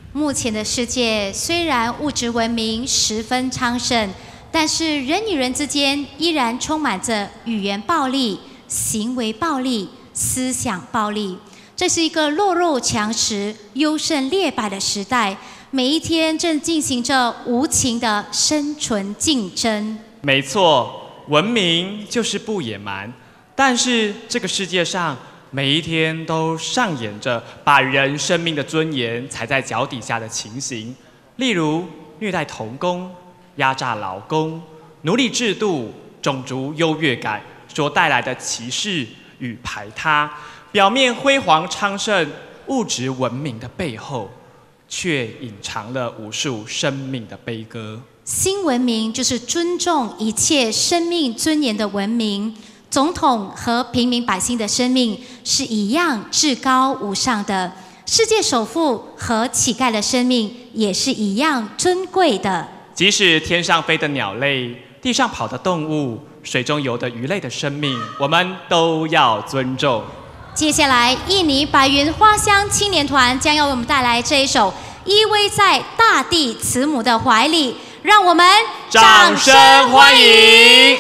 目前的世界虽然物质文明十分昌盛，但是人与人之间依然充满着语言暴力、行为暴力、思想暴力。这是一个弱肉强食、优胜劣败的时代，每一天正进行着无情的生存竞争。 没错，文明就是不野蛮，但是这个世界上每一天都上演着把人生命的尊严踩在脚底下的情形，例如虐待童工、压榨劳工、奴隶制度、种族优越感所带来的歧视与排他。表面辉煌昌盛、物质文明的背后，却隐藏了无数生命的悲歌。 新文明就是尊重一切生命尊严的文明。总统和平民百姓的生命是一样至高无上的，世界首富和乞丐的生命也是一样尊贵的。 即使天上飞的鸟类、地上跑的动物、水中游的鱼类的生命，我们都要尊重。 接下来，印尼白云花香青年团将要为我们带来这一首《依偎在大地慈母的怀里》，让我们掌声欢迎！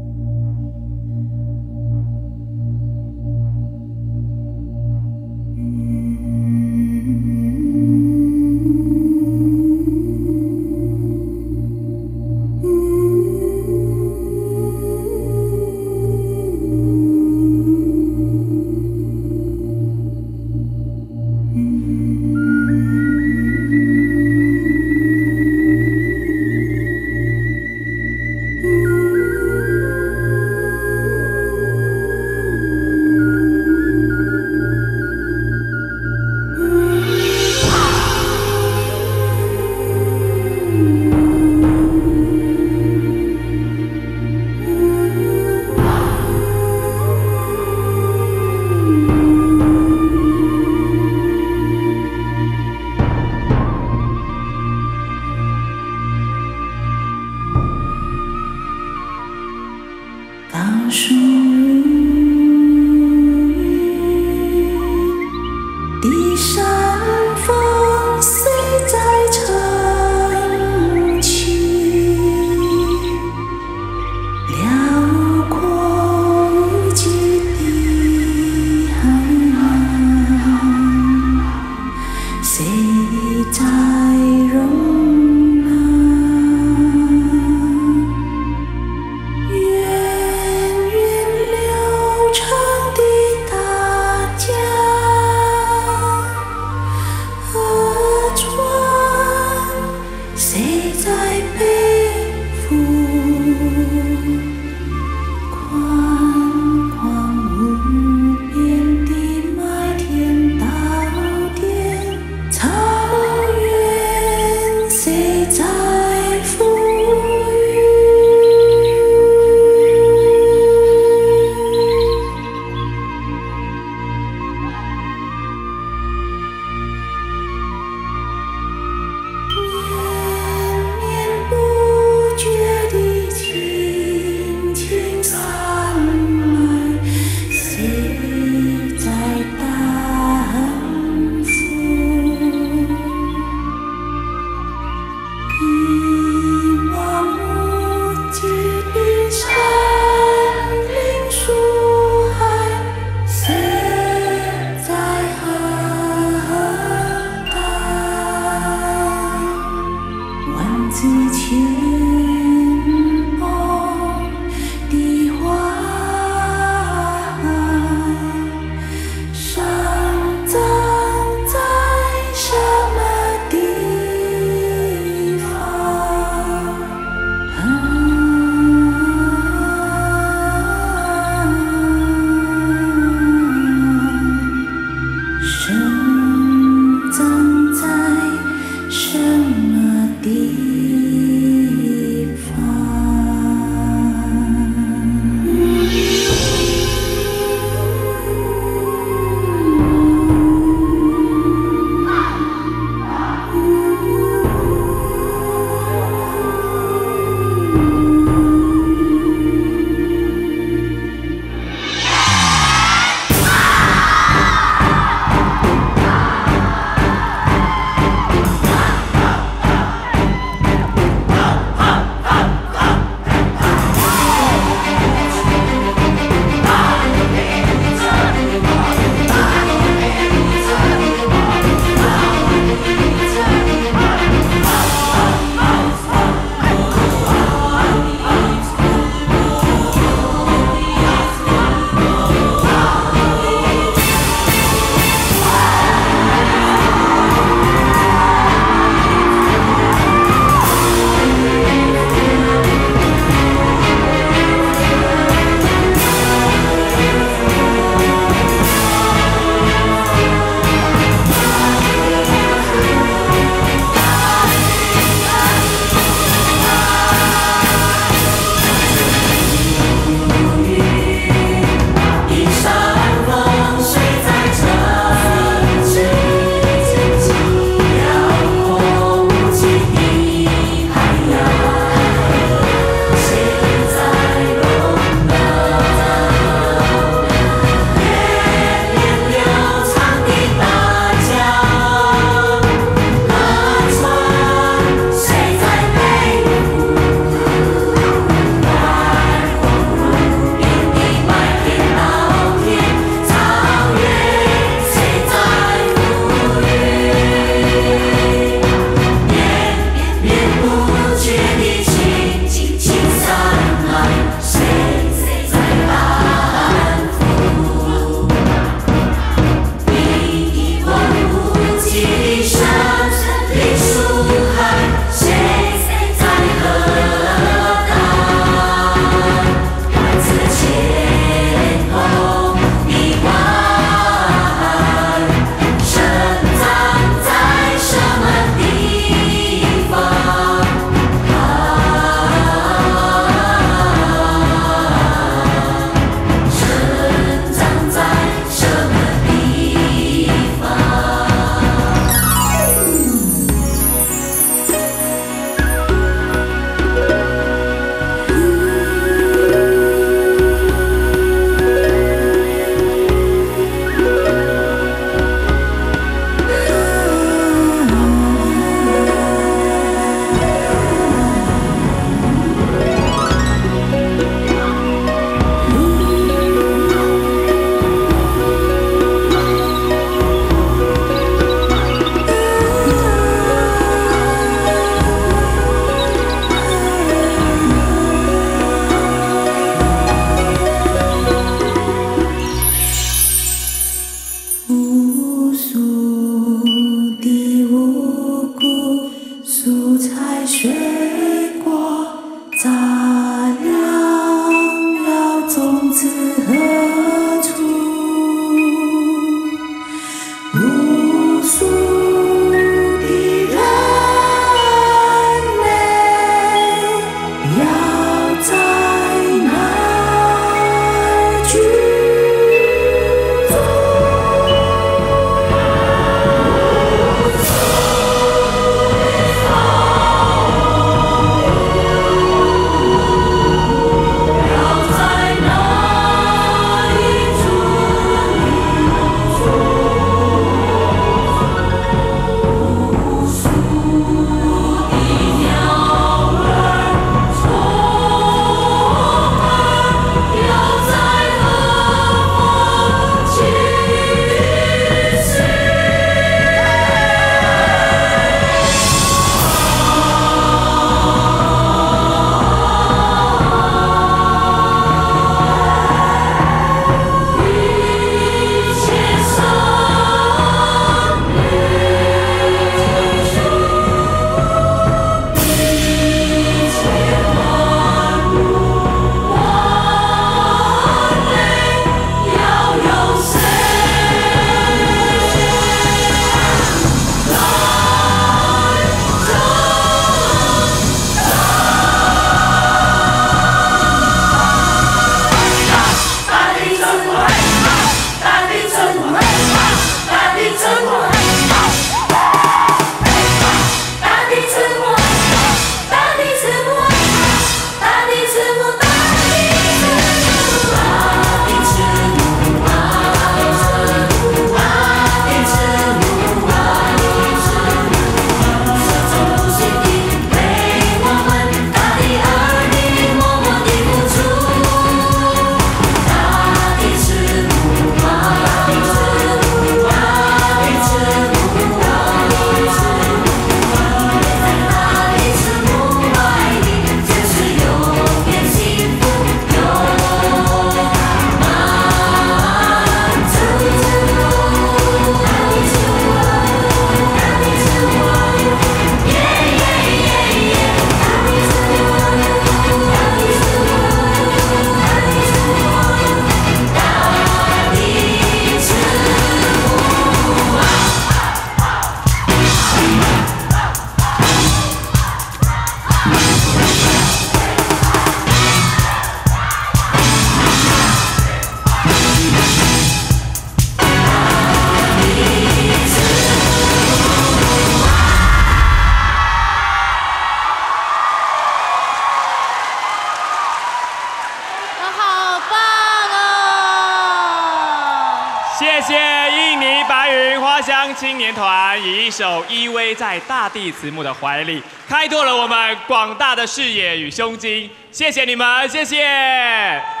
谢印尼白云花香青年团以一首《依偎在大地慈母的怀里》，开拓了我们广大的视野与胸襟。谢谢你们，谢谢。